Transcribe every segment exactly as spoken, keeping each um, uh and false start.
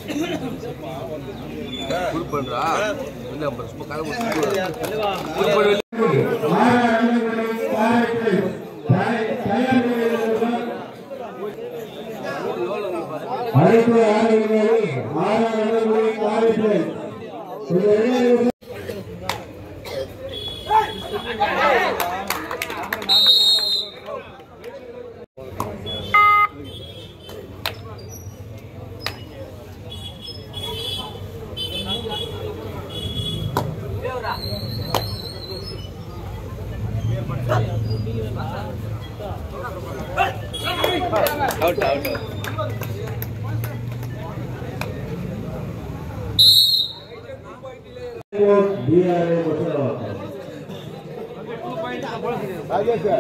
பண்றா இல்ல சும்மா கால அழைப்பு out out D R A आगे क्या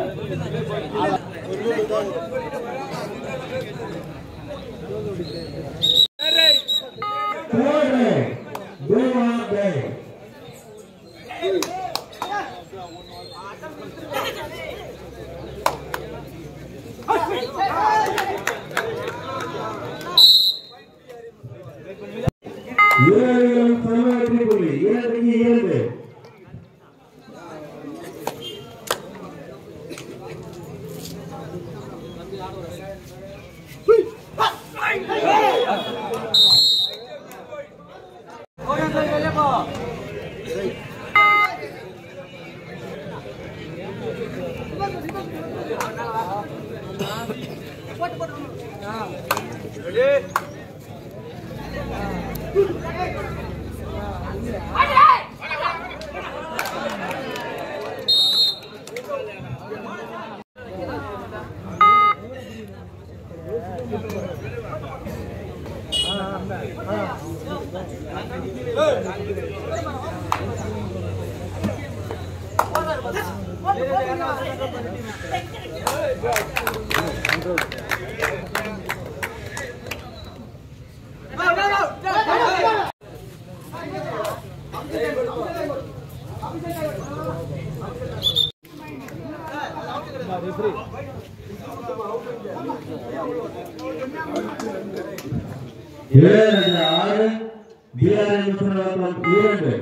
आर बी आर ए मुसलमान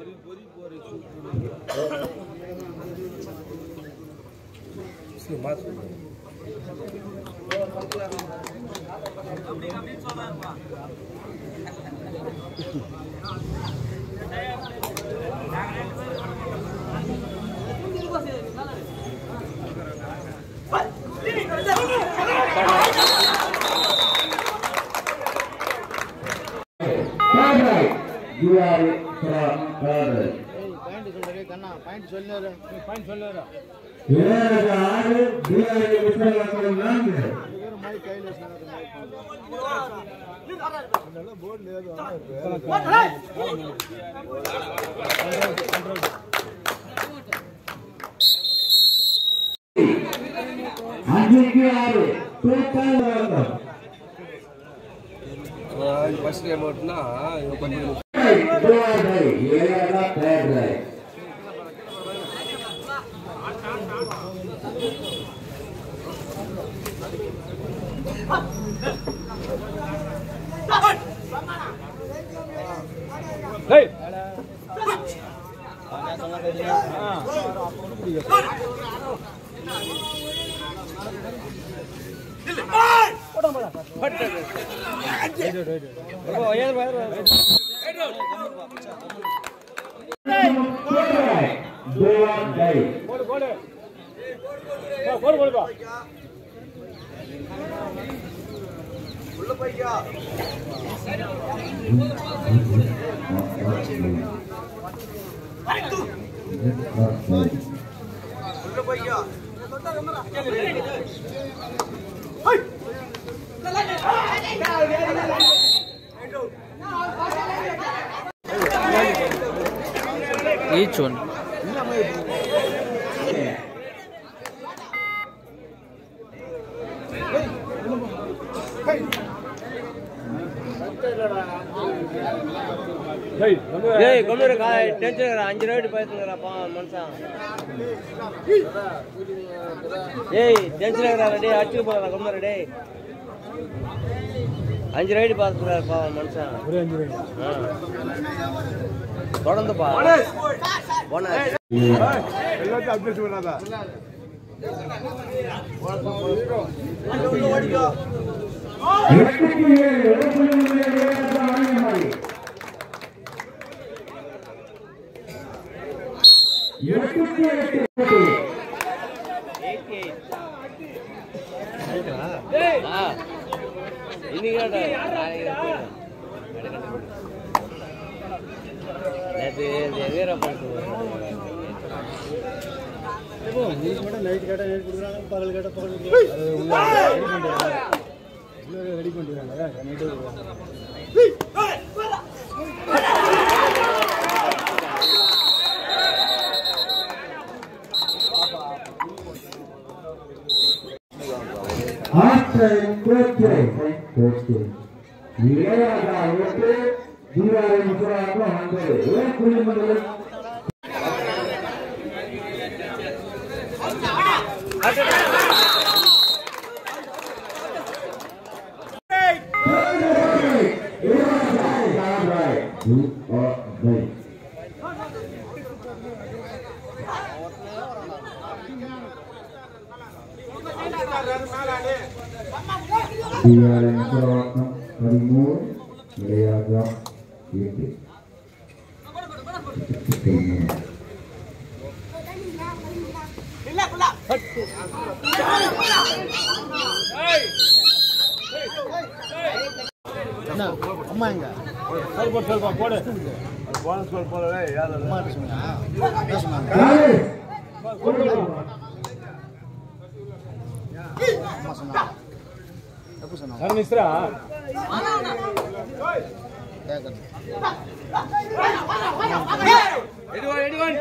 You are from brother. Point சொல்றே கண்ணா point சொல்லுற point சொல்லுற ஏழு ஆறு பிஆர் முஸ்லிம் நான்கு வேற மை கையில சொன்னது அதனால போர்ட் லேது அஞ்சுக்கு ஆறு டோட்டல் வரணும் ஃபர்ஸ்ட் டைம் ஓட்னா இவங்க கொஞ்சம் Hey! Each one. Hey, come here, guy. Tension, anjir ready paithu nara pa mansa. Hey, tension nara ready. Achchu pora, come here, ready. அஞ்சு ரைடு பார்த்துக்கிறாரு பாவம் மனுஷன். ஒரே அஞ்சு ரைடு தொடர்ந்துப்பா போன எல்லாத்தையும் அப்டேட் பண்ணாதா நைட் கேட்டா நைட் கொடுக்குறாங்க, பகல் கேட்டா பகல் ரெடி பண்ணிடுறாங்க. நைட்டு அம்மா எங்க போடு போனஸ் கோல் போடவே யாரு அம்மா பேசுங்க அம்மா சொன்னா எப்ப சொன்னா சார் மிஸ்ரா கேக்குது எடிவன் எடிவன்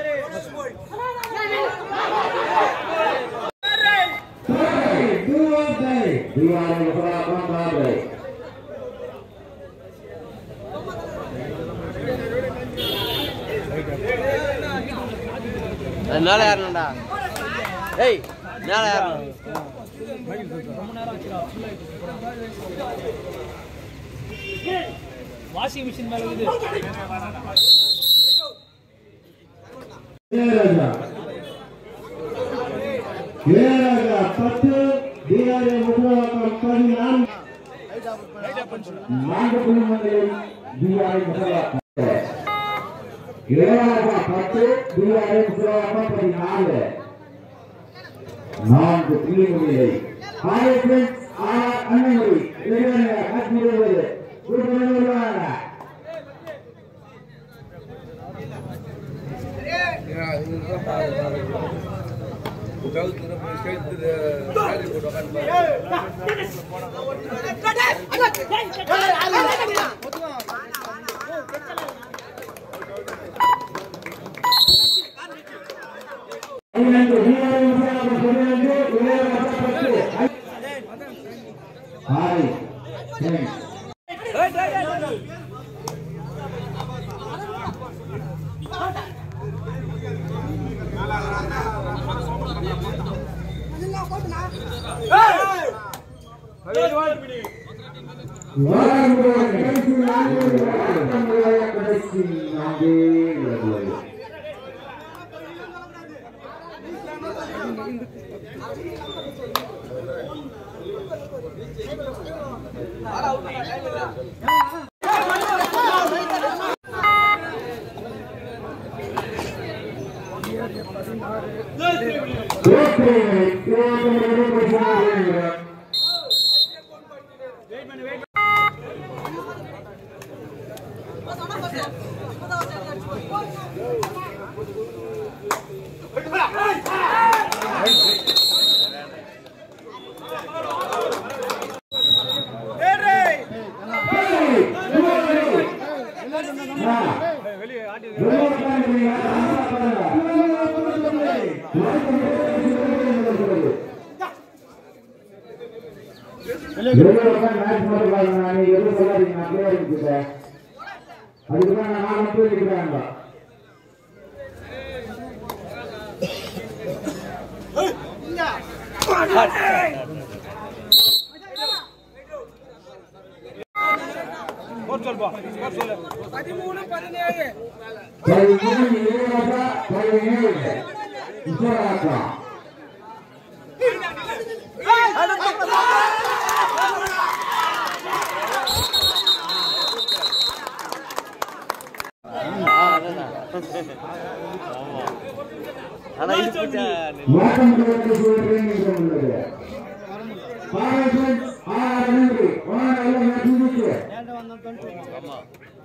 மேல யாருடா ஏய் மேல யாரு வாஷிங் மிஷின் மேல இருக்குது ஏராஜா ஏராஜா பத்து டிஆர்ஏ முகவாக்கம் பதினான்கு நான்கு குழுமங்களில் டிஆர்ஏ முகவாக்கம் ஏராஜா பத்து டிஆர்ஏ முகவாக்கம் பதினான்கு நான்கு குழுமங்களில் ஆயிரத்தி அண்ணன் காஷ்மீர் கூட்டணி பதிமூணு பதினேழு ஆனா இது புடிச்சா ஆமா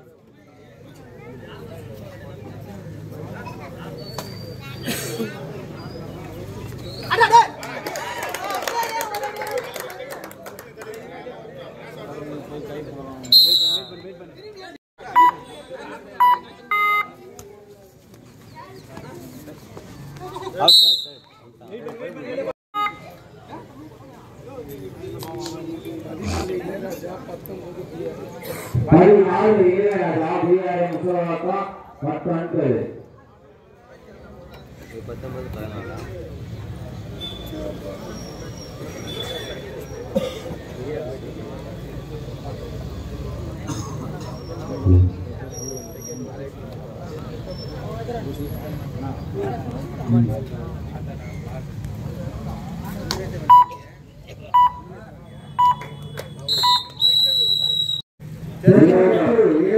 பதினாலு பத்தொன்பது பத்தொன்பது பதினாலு ஏழு